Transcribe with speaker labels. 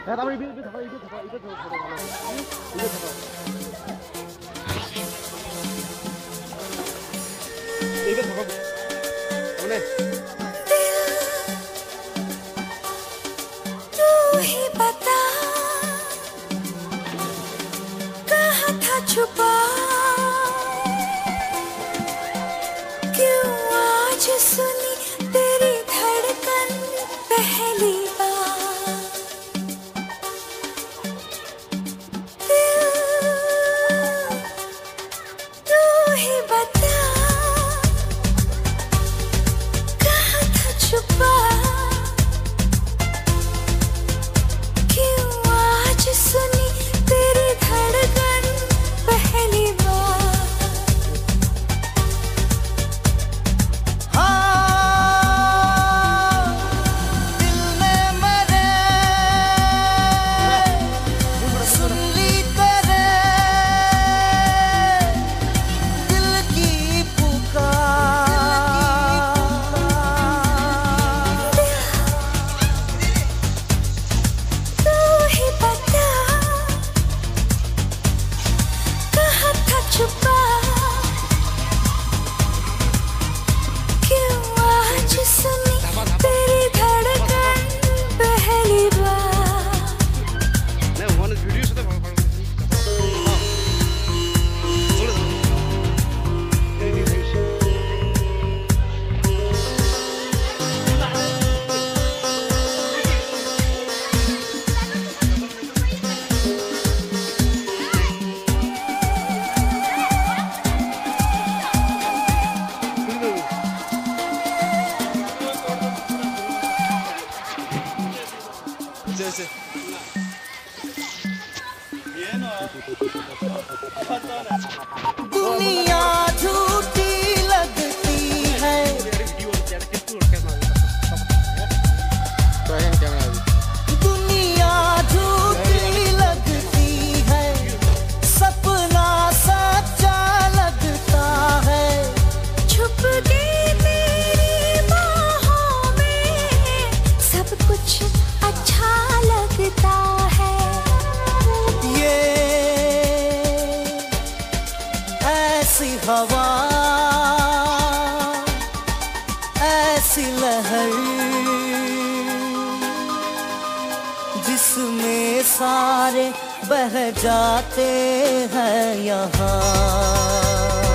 Speaker 1: 야, 나무 입에 잡아, 입에 잡아, 입에 잡아, 입에 잡아. 입에 잡아. 오네.
Speaker 2: तू ही बता कहाँ था छुपा, क्यों आज सुनी तेरी धड़कन पहली बार। तू ही बता कहाँ था छुपा, क्यों आज सुनी तेरी धड़कन पहली बार।
Speaker 3: हाँ, दिल ने मेरे सुन ली तेरे दिल की पुकार।
Speaker 2: तू ही बता कहाँ था छुपा, क्यों आज सुनी तेरी धड़कन पहली बार।
Speaker 1: 내 원하는 뷰리 수다 방방.
Speaker 3: जैसे दुनिया झूठी लगती है, दुनिया झूठी लगती है, सपना सच्चा लगता है।
Speaker 2: छुप गई तेरी बाहों में, सब कुछ अच्छा लगता है।
Speaker 3: ये ऐसी हवा, ऐसी लहर, जिसमें सारे बह जाते हैं यहाँ।